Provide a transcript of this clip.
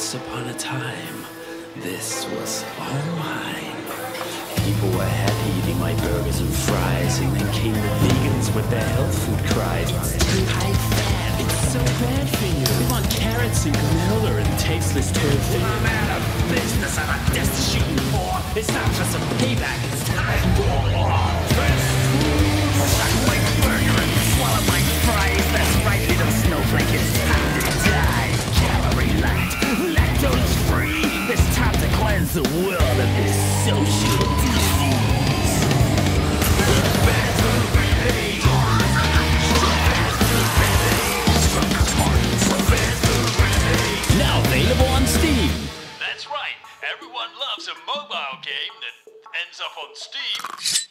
Once upon a time, this was all mine. People were happy eating my burgers and fries, and then came the vegans with their health food cries. Too high fat, it's so bad for you. We want carrots and granola and tasteless tofu. I'm out of business, I'm a destitute poor. It's time for some payback, it's time for more. Fast food, suck my burger and swallow my fries. That's right, little snowflake, it's time to die. Calorie light, lactose free. It's time to cleanse the world of this social disease. Now available on Steam. That's right. Everyone loves a mobile game that ends up on Steam.